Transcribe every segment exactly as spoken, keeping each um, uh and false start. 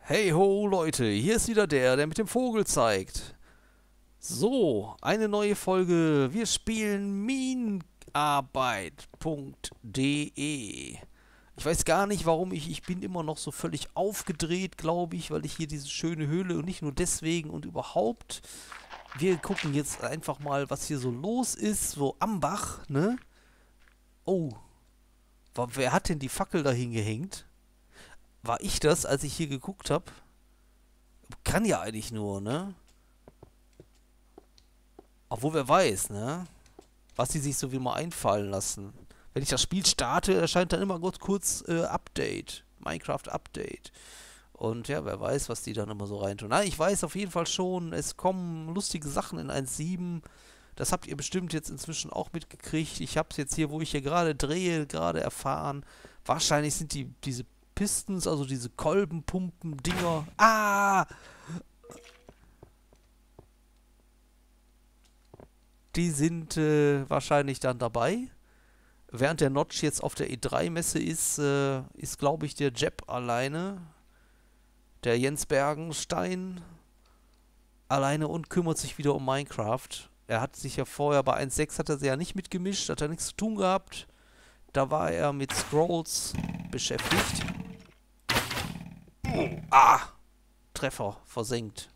Hey ho, Leute, hier ist wieder der, der mit dem Vogel zeigt. So, eine neue Folge. Wir spielen Minenarbeit Punkt de. Ich weiß gar nicht, warum ich, ich bin immer noch so völlig aufgedreht, glaube ich, weil ich hier diese schöne Höhle und nicht nur deswegen und überhaupt. Wir gucken jetzt einfach mal, was hier so los ist, so am Bach, ne? Oh, wa- wer hat denn die Fackel da hingehängt? War ich das, als ich hier geguckt habe? Kann ja eigentlich nur, ne? Obwohl, wer weiß, ne? Was die sich so wie mal einfallen lassen. Wenn ich das Spiel starte, erscheint dann immer kurz, kurz äh, Update. Minecraft Update. Und ja, wer weiß, was die dann immer so reintun. Nein, ich weiß auf jeden Fall schon, es kommen lustige Sachen in eins Punkt sieben. Das habt ihr bestimmt jetzt inzwischen auch mitgekriegt. Ich hab's jetzt hier, wo ich hier gerade drehe, gerade erfahren. Wahrscheinlich sind die diese Pistons, also diese Kolbenpumpen-Dinger. Ah! Die sind äh, wahrscheinlich dann dabei. Während der Notch jetzt auf der E drei Messe ist, äh, ist glaube ich der Jeb alleine. Der Jens Bergenstein alleine und kümmert sich wieder um Minecraft. Er hat sich ja vorher bei eins Punkt sechs hat er sich ja nicht mitgemischt, hat er nichts zu tun gehabt. Da war er mit Scrolls beschäftigt. Ah! Treffer, versenkt.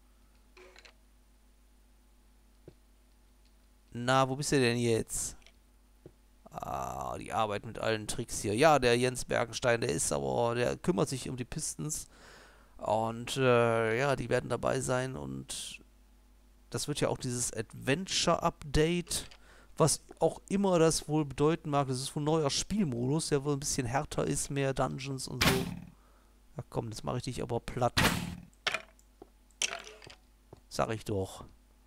Na, wo bist du denn jetzt? Ah, die Arbeit mit allen Tricks hier. Ja, der Jens Bergenstein, der ist aber, der kümmert sich um die Pistons. Und äh, ja, die werden dabei sein. Und das wird ja auch dieses Adventure-Update, was auch immer das wohl bedeuten mag. Das ist wohl ein neuer Spielmodus, der wohl ein bisschen härter ist, mehr Dungeons und so. Ja komm, jetzt mache ich dich aber platt. Sag ich doch.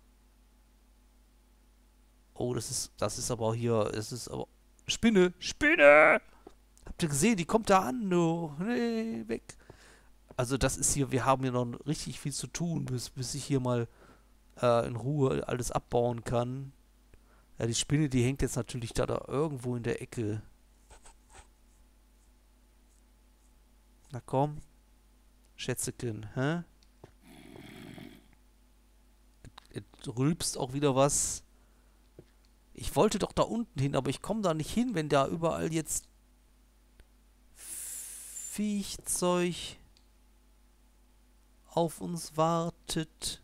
Oh, das ist, das ist aber hier, es ist aber... Spinne! Spinne! Habt ihr gesehen, die kommt da an, du. Nee, weg. Also das ist hier, wir haben hier noch richtig viel zu tun, bis, bis ich hier mal äh, in Ruhe alles abbauen kann. Ja, die Spinne, die hängt jetzt natürlich da, da irgendwo in der Ecke. Na komm, Schätzeken, hä? Es rülpst auch wieder was. Ich wollte doch da unten hin, aber ich komme da nicht hin, wenn da überall jetzt Viechzeug auf uns wartet.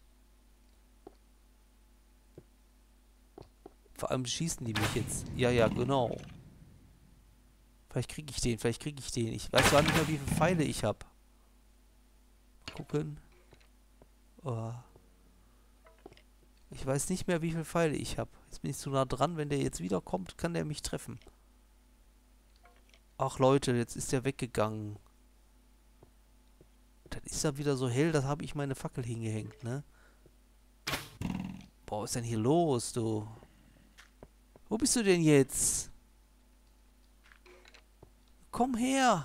Vor allem schießen die mich jetzt. Ja, ja, genau. Vielleicht kriege ich den, vielleicht kriege ich den. Ich weiß gar nicht mehr, wie viele Pfeile ich habe. Gucken. Oh. Ich weiß nicht mehr, wie viele Pfeile ich habe. Jetzt bin ich zu nah dran. Wenn der jetzt wiederkommt, kann der mich treffen. Ach Leute, jetzt ist der weggegangen. Dann ist er wieder so hell, da habe ich meine Fackel hingehängt, ne? Boah, was ist denn hier los, du? Wo bist du denn jetzt? Komm her!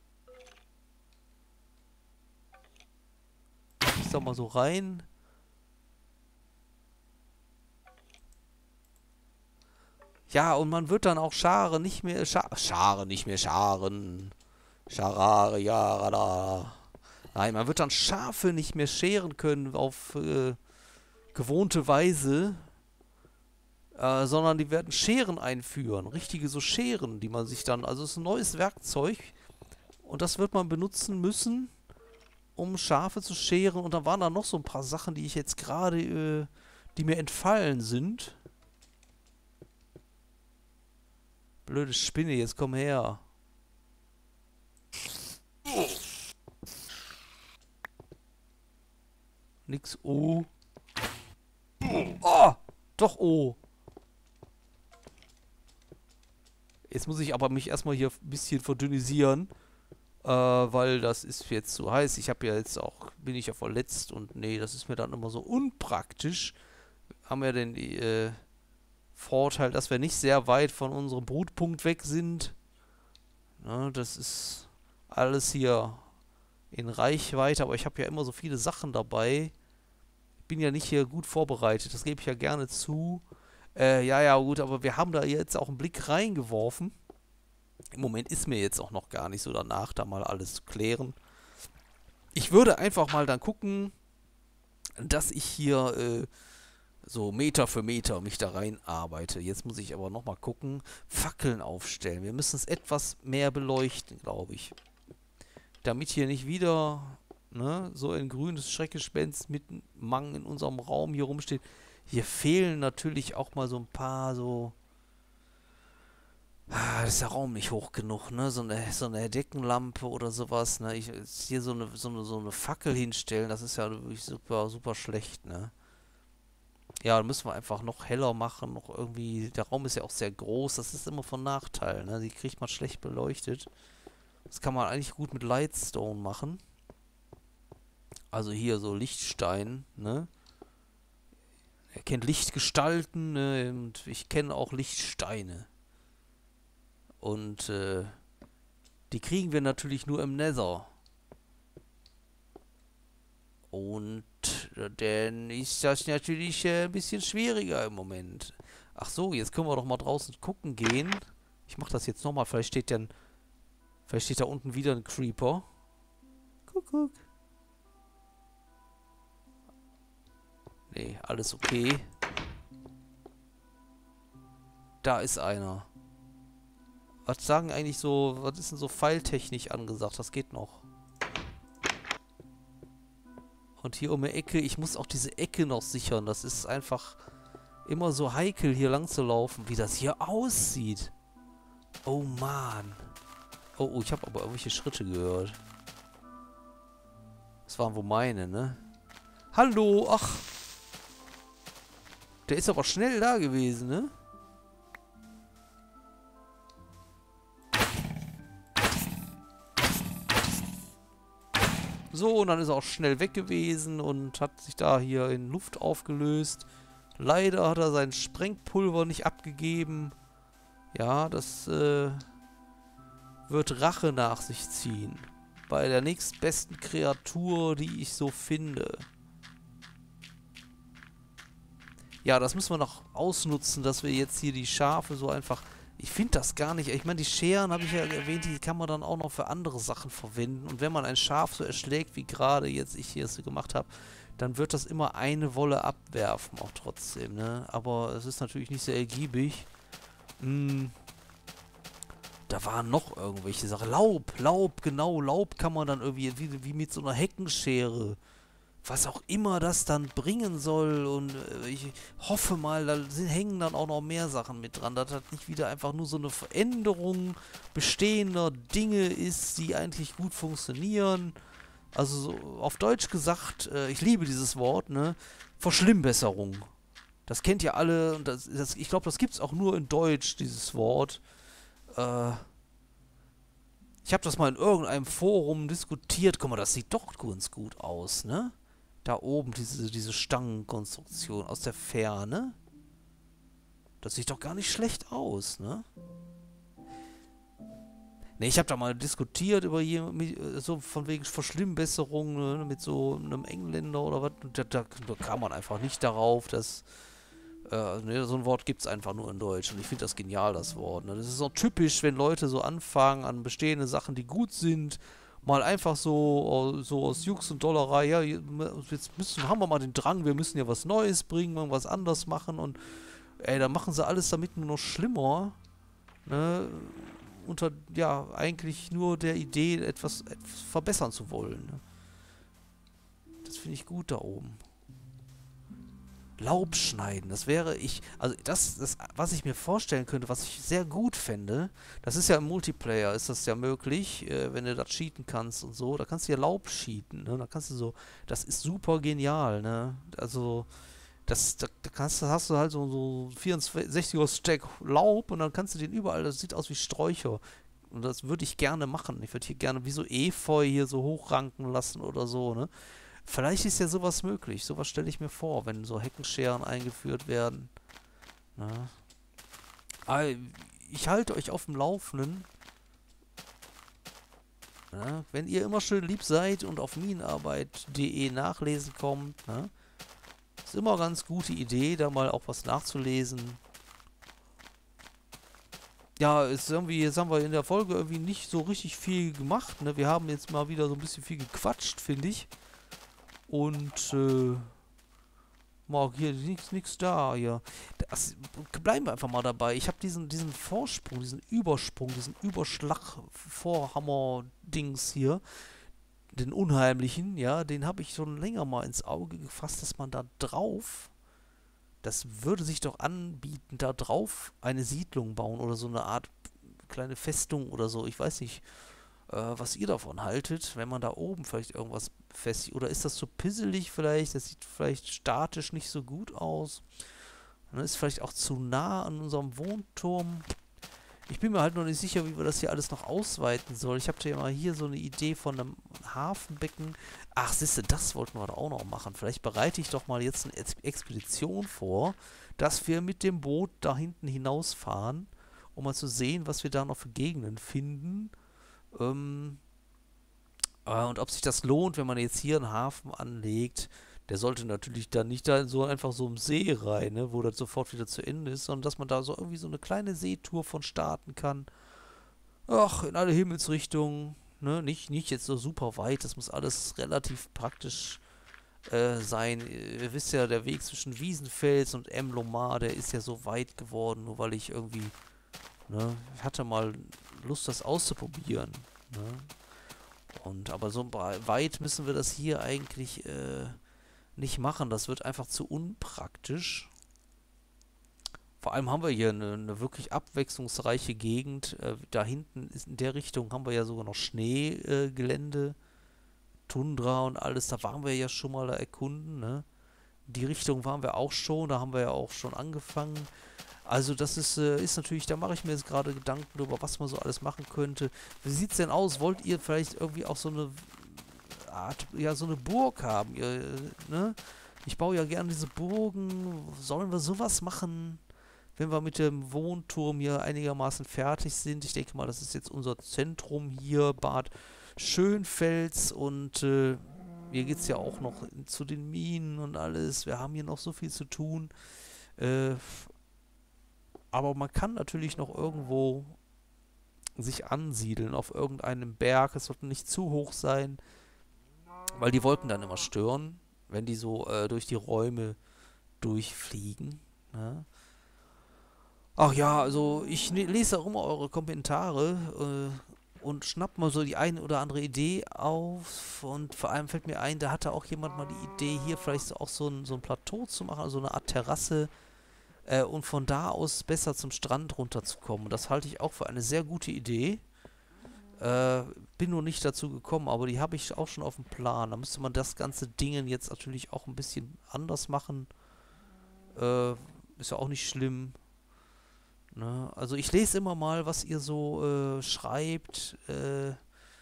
Ich sag mal so rein. Ja, und man wird dann auch Schare nicht mehr... Scha Schare, nicht mehr Scharen. Scharare, ja, da. Nein, man wird dann Schafe nicht mehr scheren können auf äh, gewohnte Weise. Äh, sondern die werden Scheren einführen. Richtige so Scheren, die man sich dann... Also es ist ein neues Werkzeug. Und das wird man benutzen müssen, um Schafe zu scheren. Und da waren da noch so ein paar Sachen, die ich jetzt gerade... Äh, die mir entfallen sind. Blöde Spinne, jetzt komm her. Nix O. Oh! Doch O. Jetzt muss ich aber mich erstmal hier ein bisschen verdünnisieren. Äh, weil das ist jetzt zu heiß. Ich habe ja jetzt auch, bin ich ja verletzt und nee, das ist mir dann immer so unpraktisch. Haben wir denn die, äh, Vorteil, dass wir nicht sehr weit von unserem Brutpunkt weg sind. Ne, das ist alles hier in Reichweite, aber ich habe ja immer so viele Sachen dabei. Ich bin ja nicht hier gut vorbereitet, das gebe ich ja gerne zu. Äh, ja, ja, gut, aber wir haben da jetzt auch einen Blick reingeworfen. Im Moment ist mir jetzt auch noch gar nicht so danach, da mal alles zu klären. Ich würde einfach mal dann gucken, dass ich hier äh, so Meter für Meter mich da rein arbeite. Jetzt muss ich aber nochmal gucken. Fackeln aufstellen. Wir müssen es etwas mehr beleuchten, glaube ich. Damit hier nicht wieder ne, so ein grünes Schreckgespenst mit Mang in unserem Raum hier rumsteht. Hier fehlen natürlich auch mal so ein paar so... Ah, das ist der Raum nicht hoch genug, ne? So eine, so eine Deckenlampe oder sowas, ne? Ich, hier so eine, so eine, so eine Fackel hinstellen, das ist ja wirklich super, super schlecht, ne? Ja, dann müssen wir einfach noch heller machen, noch irgendwie... Der Raum ist ja auch sehr groß, das ist immer von Nachteil, ne? Die kriegt man schlecht beleuchtet. Das kann man eigentlich gut mit Lightstone machen. Also hier so Lichtstein, ne? Er kennt Lichtgestalten, ne? Und ich kenne auch Lichtsteine. Und äh, die kriegen wir natürlich nur im Nether. Und äh, dann ist das natürlich äh, ein bisschen schwieriger im Moment. Ach so, jetzt können wir doch mal draußen gucken gehen. Ich mach das jetzt nochmal, vielleicht steht dann... Vielleicht steht da unten wieder ein Creeper. Guck, guck. Nee, alles okay. Da ist einer. Was sagen eigentlich so, was ist denn so pfeiltechnisch angesagt? Das geht noch. Und hier um die Ecke, ich muss auch diese Ecke noch sichern. Das ist einfach immer so heikel, hier lang zu laufen, wie das hier aussieht. Oh Mann. Oh, oh, ich habe aber irgendwelche Schritte gehört. Das waren wohl meine, ne? Hallo, ach. Der ist aber schnell da gewesen, ne? So, und dann ist er auch schnell weg gewesen und hat sich da hier in Luft aufgelöst. Leider hat er sein Sprengpulver nicht abgegeben. Ja, das äh, wird Rache nach sich ziehen. Bei der nächstbesten Kreatur, die ich so finde. Ja, das müssen wir noch ausnutzen, dass wir jetzt hier die Schafe so einfach... Ich finde das gar nicht. Ich meine, die Scheren, habe ich ja erwähnt, die kann man dann auch noch für andere Sachen verwenden. Und wenn man ein Schaf so erschlägt, wie gerade jetzt ich hier es gemacht habe, dann wird das immer eine Wolle abwerfen, auch trotzdem, ne? Aber es ist natürlich nicht sehr ergiebig. Hm. Da waren noch irgendwelche Sachen. Laub, Laub, genau, Laub kann man dann irgendwie, wie, wie mit so einer Heckenschere... Was auch immer das dann bringen soll, und äh, ich hoffe mal, da sind, hängen dann auch noch mehr Sachen mit dran, dass das nicht wieder einfach nur so eine Veränderung bestehender Dinge ist, die eigentlich gut funktionieren. Also so auf Deutsch gesagt, äh, ich liebe dieses Wort, ne? Verschlimmbesserung. Das kennt ihr alle, und das, das, ich glaube, das gibt es auch nur in Deutsch, dieses Wort. Äh, ich habe das mal in irgendeinem Forum diskutiert. Guck mal, das sieht doch ganz gut aus, ne? Da oben, diese, diese Stangenkonstruktion aus der Ferne. Das sieht doch gar nicht schlecht aus, ne? Ne, ich habe da mal diskutiert über je, so von wegen Verschlimmbesserung, ne, mit so einem Engländer oder was. Da, da, da kam man einfach nicht darauf, dass... Äh, ne, so ein Wort gibt es einfach nur in Deutsch. Und ich finde das genial, das Wort. Ne? Das ist auch typisch, wenn Leute so anfangen an bestehende Sachen, die gut sind, mal einfach so, so aus Jux und Dollerei, ja, jetzt müssen, haben wir mal den Drang, wir müssen ja was Neues bringen, irgendwas anders machen, und ey, dann machen sie alles damit nur noch schlimmer, ne, unter, ja, eigentlich nur der Idee, etwas, etwas verbessern zu wollen, ne? Das finde ich gut da oben. Laub schneiden, das wäre ich, also das, das, was ich mir vorstellen könnte, was ich sehr gut fände, das ist ja im Multiplayer, ist das ja möglich, äh, wenn du das cheaten kannst und so, da kannst du ja Laub cheaten, ne, da kannst du so, das ist super genial, ne, also, das, da, da kannst, da hast du halt so, so vierundsechziger Stack Laub, und dann kannst du den überall, das sieht aus wie Sträucher, und das würde ich gerne machen, ich würde hier gerne wie so Efeu hier so hochranken lassen oder so, ne. Vielleicht ist ja sowas möglich. Sowas stelle ich mir vor, wenn so Heckenscheren eingeführt werden. Ja. Ich halte euch auf dem Laufenden. Ja. Wenn ihr immer schön lieb seid und auf minenarbeit punkt de nachlesen kommt. Ja. Ist immer eine ganz gute Idee, da mal auch was nachzulesen. ja, ist irgendwie, jetzt haben wir in der Folge irgendwie nicht so richtig viel gemacht, ne? Wir haben jetzt mal wieder so ein bisschen viel gequatscht, finde ich. Und, äh, Marc, hier, nichts nix da, hier. Das, bleiben wir einfach mal dabei. Ich habe diesen, diesen Vorsprung, diesen Übersprung, diesen Überschlag, Vorhammer-Dings hier, den unheimlichen, ja, den habe ich schon länger mal ins Auge gefasst, dass man da drauf, das würde sich doch anbieten, da drauf eine Siedlung bauen oder so eine Art kleine Festung oder so. Ich weiß nicht, äh, was ihr davon haltet, wenn man da oben vielleicht irgendwas fest... Oder ist das so pisselig vielleicht? Das sieht vielleicht statisch nicht so gut aus. Dann ist vielleicht auch zu nah an unserem Wohnturm. Ich bin mir halt noch nicht sicher, wie wir das hier alles noch ausweiten sollen. Ich habe ja mal hier so eine Idee von einem Hafenbecken. Ach, siehste, das wollten wir doch auch noch machen. Vielleicht bereite ich doch mal jetzt eine Ex Expedition vor, dass wir mit dem Boot da hinten hinausfahren, um mal zu sehen, was wir da noch für Gegenden finden. Ähm, äh, und ob sich das lohnt, wenn man jetzt hier einen Hafen anlegt. Der sollte natürlich dann nicht da so einfach so im See rein, ne, wo das sofort wieder zu Ende ist, sondern dass man da so irgendwie so eine kleine Seetour von starten kann. Ach, in alle Himmelsrichtungen, ne, nicht, nicht jetzt so super weit, das muss alles relativ praktisch äh, sein. Ihr wisst ja, der Weg zwischen Wiesenfels und Emlomar, der ist ja so weit geworden, nur weil ich irgendwie, ne, ich hatte mal Lust, das auszuprobieren, ne. Und aber so weit müssen wir das hier eigentlich, äh, nicht machen. Das wird einfach zu unpraktisch. Vor allem haben wir hier eine, eine wirklich abwechslungsreiche Gegend. Äh, da hinten ist in der Richtung haben wir ja sogar noch Schneegelände, äh, Tundra und alles. Da waren wir ja schon mal da erkunden, ne? Die Richtung waren wir auch schon. Da haben wir ja auch schon angefangen. Also das ist, äh, ist natürlich, da mache ich mir jetzt gerade Gedanken darüber, was man so alles machen könnte. Wie sieht es denn aus? Wollt ihr vielleicht irgendwie auch so eine Art, ja, so eine Burg haben, ihr, ne? Ich baue ja gerne diese Burgen. Sollen wir sowas machen, wenn wir mit dem Wohnturm hier einigermaßen fertig sind? Ich denke mal, das ist jetzt unser Zentrum hier, Bad Schönfels, und äh, hier geht es ja auch noch zu den Minen und alles. Wir haben hier noch so viel zu tun. Äh, aber man kann natürlich noch irgendwo sich ansiedeln, auf irgendeinem Berg. Es sollte nicht zu hoch sein, weil die Wolken dann immer stören, wenn die so äh, durch die Räume durchfliegen. Ne? Ach ja, also ich ne lese auch immer eure Kommentare äh, und schnapp mal so die eine oder andere Idee auf. Und vor allem fällt mir ein, da hatte auch jemand mal die Idee, hier vielleicht so auch so ein, so ein Plateau zu machen, also eine Art Terrasse, äh, und von da aus besser zum Strand runterzukommen. Das halte ich auch für eine sehr gute Idee. Äh, bin nur nicht dazu gekommen, aber die habe ich auch schon auf dem Plan. Da müsste man das ganze Ding jetzt natürlich auch ein bisschen anders machen. Äh, ist ja auch nicht schlimm. Ne? Also ich lese immer mal, was ihr so äh, schreibt, äh,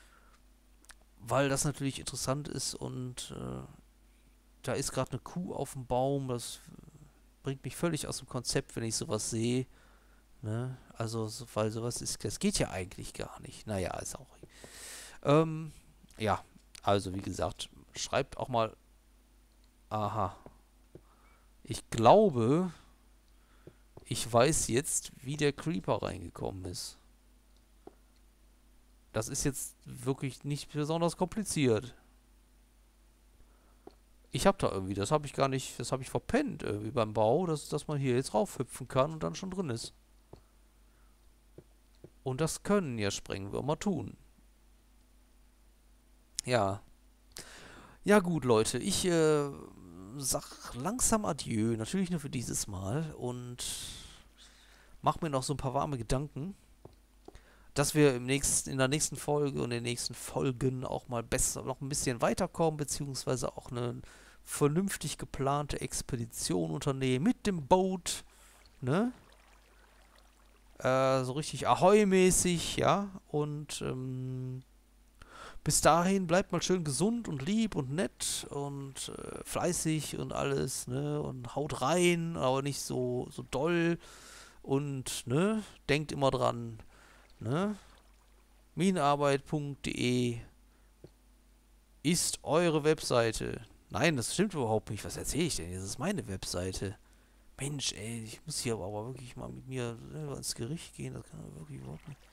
weil das natürlich interessant ist, und äh, da ist gerade eine Kuh auf dem Baum. Das bringt mich völlig aus dem Konzept, wenn ich sowas sehe. Ne? Also, so, weil sowas ist, das geht ja eigentlich gar nicht. Naja, ist auch. Ähm, ja, also wie gesagt, schreibt auch mal. Aha. Ich glaube, ich weiß jetzt, wie der Creeper reingekommen ist. Das ist jetzt wirklich nicht besonders kompliziert. Ich habe da irgendwie, das habe ich gar nicht, das habe ich verpennt irgendwie beim Bau, dass, dass man hier jetzt raufhüpfen kann und dann schon drin ist. Und das können ja Sprengwürmer tun. Ja. Ja gut, Leute, ich äh, sag langsam Adieu, natürlich nur für dieses Mal, und mach mir noch so ein paar warme Gedanken, dass wir im nächsten, in der nächsten Folge und in den nächsten Folgen auch mal besser, noch ein bisschen weiterkommen, beziehungsweise auch eine vernünftig geplante Expedition unternehmen mit dem Boot, ne? Äh, so richtig Ahoi-mäßig, ja, und ähm, bis dahin bleibt mal schön gesund und lieb und nett und äh, fleißig und alles, ne, und haut rein, aber nicht so, so doll, und, ne, denkt immer dran, ne, minenarbeit punkt de ist eure Webseite. Nein, das stimmt überhaupt nicht. Was erzähle ich denn? Das ist meine Webseite. Mensch, ey, ich muss hier aber wirklich mal mit mir selber ins Gericht gehen. Das kann doch wirklich überhaupt nicht.